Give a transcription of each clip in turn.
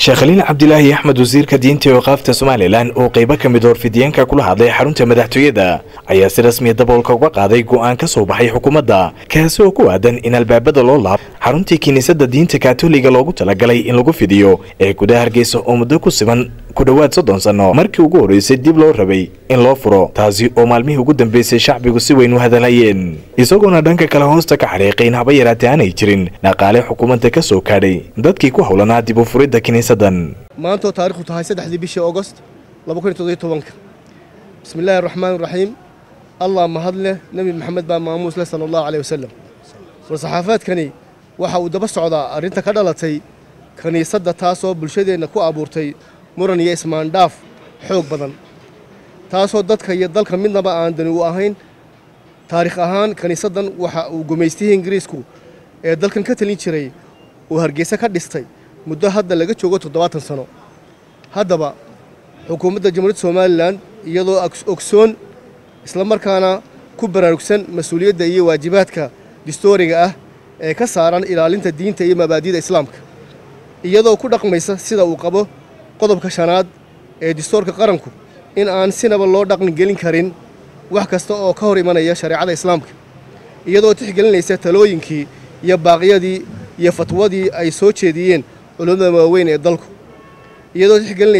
Sheekh Khaliil Cabdilaahi Axmed wasiirka diinta iyo waqaafta Soomaaliland oo qayb ka mid ah fidiyeenka kula hadlay xarunta madaxtooyada ayaa si rasmi ah daboolka uga qaaday go'aan ka soo baxay xukuumadda kaasi oo ku aadan in albaabada loo laabo xaruntii kiniisadda diinta Kaatooliga loogu talagalay in lagu fidiyo ee gudaha Hargeysa oo muddo ku siman ku dhawaad 30 sano markii ugu horeysay dib loo rabay in loo furo taasi oo maalmihii ugu dambeysay shacbigu si weyn u hadalhayeen isagoona dhanka kale hoosta ka xariiqeen haba yaraatee aanay jirin dhaqaale xukuumadda ka soo kaadhay dadkii ku hawlanaa dib u furidda kiniisaddan maanta taariikhdu tahay 3 bishii August 2017 bismillaahir rahmaanir rahiim Allah mahadle nabi maxamed baa maamuus la sallallahu alayhi wasallam saxaafaadkani waxa uu daba socdaa arinta ka dhalatay kaniisadda taasoo bulshadeena ku abuurtay muran iyo ismaandhaaf xoog badan taasoo dadka iyo dalka midnaba aan dani u ahayn taariikh ahaan kaniisaddan waxa uu gumeystay Ingiriisku ee dalkan ka talin jiray oo Hargeysa ka dhistay muddo hadda laga joogo 70 sano haddaba xukuumadda jamhuuriyadda Soomaaliland iyadoo ogsoon isla markaana ku baraarugsan mas'uuliyadda iyo waajibaadka dastuuriga ah ee ka saaran ilaalinta diinta iyo mabaadi'da islaamka iyadoo ku dhaqmaysa sida uu qabo qodobka shanaad ee dastuurka qaranku in aan sinaba loo dhaqan gelin karin wax kasta oo ka hor imanaya shariicada islaamka iyadoo tixgelinaysa talooyinkii iyo baaqyadii iyo fatwadii ay soo jeediyeen culimada waaweyn ee dalku iyadoo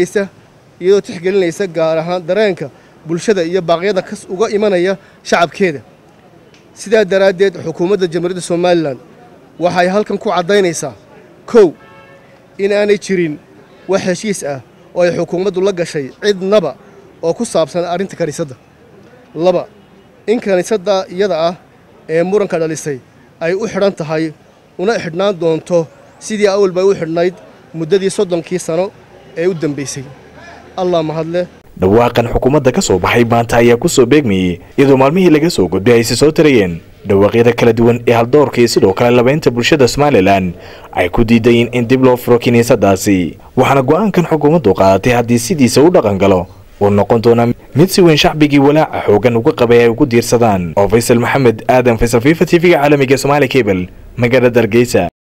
tixgelinaysa gaar ahaan dareenka bulshada iyo baaqyada uga imanaya shacabkeeda sidaa daraadeed xukuumadda jamhuuriyadda Soomaaliland waxay halkan ku cadeynaysaa kow in aanay jirin wax heshiis ah oo ay xukuumaddu la gashay cidnaba oo ku saabsan arinta kaniisadda laba in kaniisadda iyada ah ee muranka dhalisay ay u xidhan tahay una xidhnaan doonto sidii awal bay u xidhnayd muddadii 30 sano ee u dambeysay Allah mahadle dhawaaqan xukuumadda ka soo baxay maanta ayaa ku soo beegmayay iyadoo maalmihii laga soo gudbay ay soo tarayeen dhawaaqyada kala duwan ee haldoorka iyo sidoo kale labeynta bulshada Soomaaliland ay ku diidayeen in dib loo furo kiniisaddaasi waxaana go'aankan xukuumaddu qaadatay haddii sidiisa u dhaqan galo oo noqon doona mid si weyn shacbigii walaaca xoogan uga qabay ay ugu diirsadaan oo Faysal Maxamed Aadan Faysal FIFA TV caalamiga Soomaali Cable magaalada Hargeysa.